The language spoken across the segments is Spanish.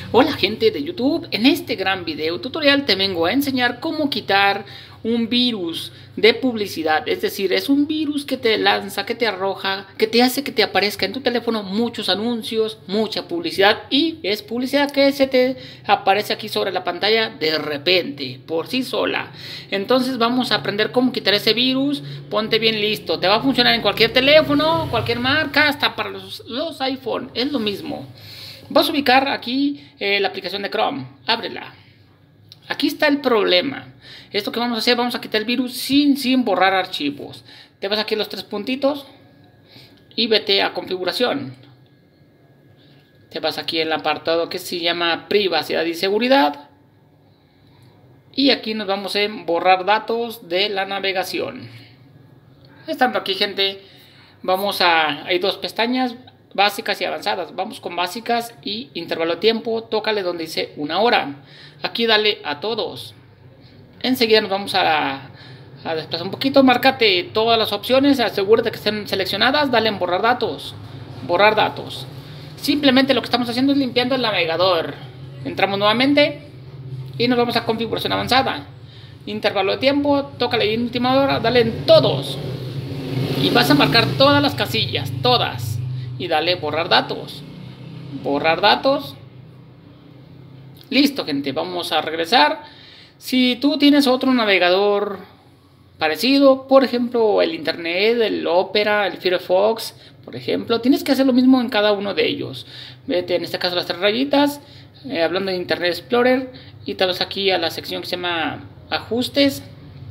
Hola gente de YouTube, en este gran video tutorial te vengo a enseñar cómo quitar un virus de publicidad. Es decir, es un virus que te lanza, que te arroja, que te hace que te aparezca en tu teléfono muchos anuncios, mucha publicidad, y es publicidad que se te aparece aquí sobre la pantalla de repente, por sí sola. Entonces vamos a aprender cómo quitar ese virus. Ponte bien listo, te va a funcionar en cualquier teléfono, cualquier marca, hasta para los iPhone, es lo mismo. Vas a ubicar aquí la aplicación de Chrome, ábrela. Aquí está el problema. Esto que vamos a hacer, vamos a quitar el virus sin borrar archivos. Te vas aquí a los tres puntitos y vete a configuración. Te vas aquí en el apartado que se llama privacidad y seguridad. Y aquí nos vamos en borrar datos de la navegación. Estando aquí, gente, hay dos pestañas, básicas y avanzadas. Vamos con básicas y intervalo de tiempo. Tócale donde dice 1 hora. Aquí dale a todos. Enseguida nos vamos a desplazar un poquito. Márcate todas las opciones, asegúrate que estén seleccionadas. Dale en borrar datos. Borrar datos. Simplemente lo que estamos haciendo es limpiando el navegador. Entramos nuevamente y nos vamos a configuración avanzada. Intervalo de tiempo. Tócale en última hora. Dale en todos. Y vas a marcar todas las casillas. Todas. Y dale borrar datos. Borrar datos. Listo, gente, vamos a regresar. Si tú tienes otro navegador parecido, por ejemplo el Internet, el Opera, el Firefox, por ejemplo, tienes que hacer lo mismo en cada uno de ellos. Vete en este caso a las tres rayitas, hablando de Internet Explorer, y te vas aquí a la sección que se llama ajustes,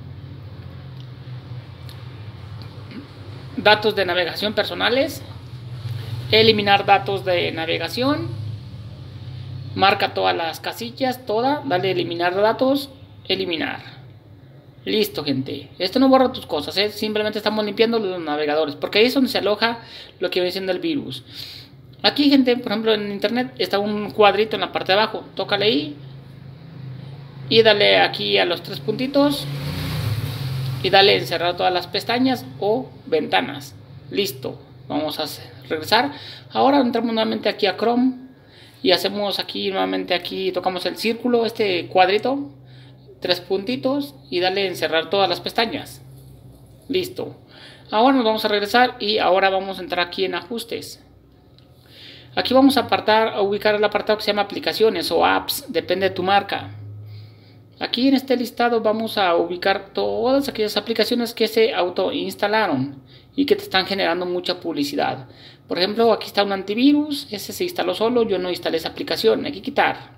datos de navegación personales, eliminar datos de navegación. Marca todas las casillas, dale eliminar datos, eliminar. Listo, gente. Esto no borra tus cosas, simplemente estamos limpiando los navegadores, porque ahí es donde se aloja lo que viene siendo el virus. Aquí, gente, por ejemplo en Internet está un cuadrito en la parte de abajo, tócale ahí y dale aquí a los tres puntitos y dale encerrar todas las pestañas o ventanas. Listo, vamos a regresar. Ahora entramos nuevamente aquí a Chrome. Y hacemos aquí nuevamente, aquí tocamos el círculo, este cuadrito, tres puntitos y dale encerrar todas las pestañas. Listo. Ahora nos vamos a regresar y ahora vamos a entrar aquí en ajustes. Aquí vamos a ubicar el apartado que se llama aplicaciones o apps, depende de tu marca. Aquí en este listado vamos a ubicar todas aquellas aplicaciones que se autoinstalaron y que te están generando mucha publicidad. Por ejemplo, aquí está un antivirus, ese se instaló solo, yo no instalé esa aplicación, hay que quitar.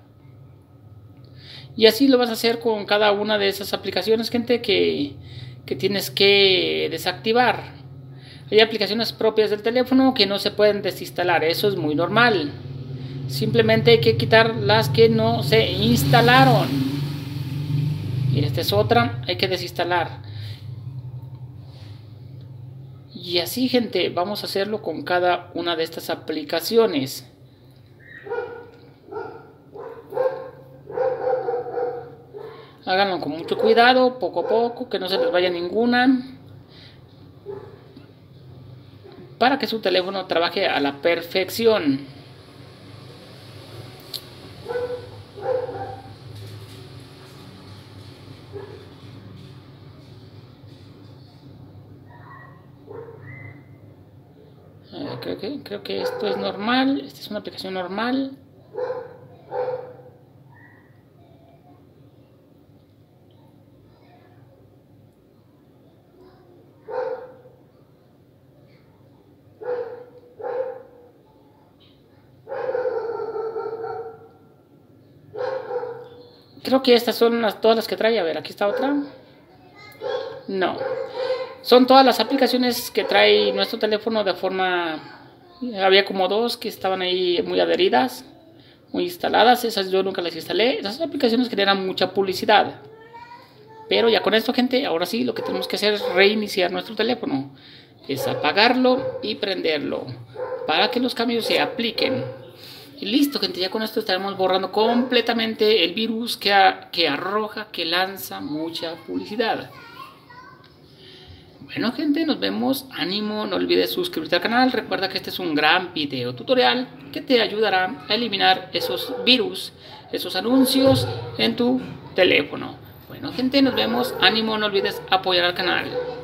Y así lo vas a hacer con cada una de esas aplicaciones, gente, que tienes que desactivar. Hay aplicaciones propias del teléfono que no se pueden desinstalar, eso es muy normal. Simplemente hay que quitar las que no se instalaron. Y esta es otra, hay que desinstalar. Y así, gente, vamos a hacerlo con cada una de estas aplicaciones. Háganlo con mucho cuidado, poco a poco, que no se les vaya ninguna, para que su teléfono trabaje a la perfección. Creo que esto es normal. Esta es una aplicación normal. Creo que estas son todas las que trae. A ver, aquí está otra. No. Son todas las aplicaciones que trae nuestro teléfono de forma... Había como dos que estaban ahí muy adheridas, muy instaladas. Esas yo nunca las instalé. Esas aplicaciones generan mucha publicidad. Pero ya con esto, gente, ahora sí lo que tenemos que hacer es reiniciar nuestro teléfono. Es apagarlo y prenderlo para que los cambios se apliquen. Y listo, gente, ya con esto estaremos borrando completamente el virus que arroja, que lanza mucha publicidad. Bueno gente, nos vemos, ánimo, no olvides suscribirte al canal, recuerda que este es un gran video tutorial que te ayudará a eliminar esos virus, esos anuncios en tu teléfono. Bueno gente, nos vemos, ánimo, no olvides apoyar al canal.